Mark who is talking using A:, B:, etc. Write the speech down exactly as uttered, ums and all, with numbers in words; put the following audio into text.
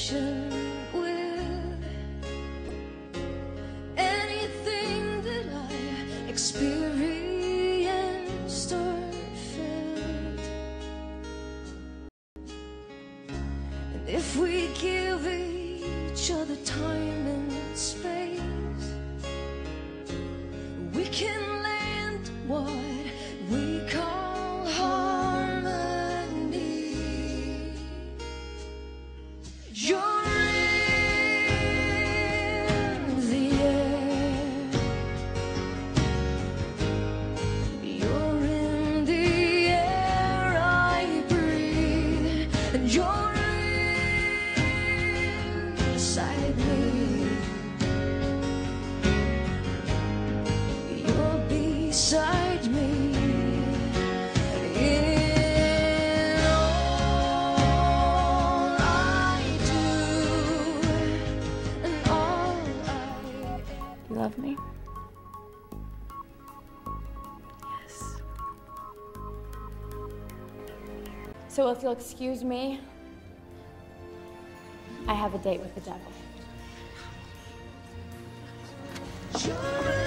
A: patient with anything that I experienced or felt. And if we give each other time and space, we can land what we call harmony. You're in the air, you're in the air I breathe, and you're inside me. You're beside me. In all I do and all I am.
B: You love me? Yes. So if you'll excuse me, I have a date with the devil.
A: You're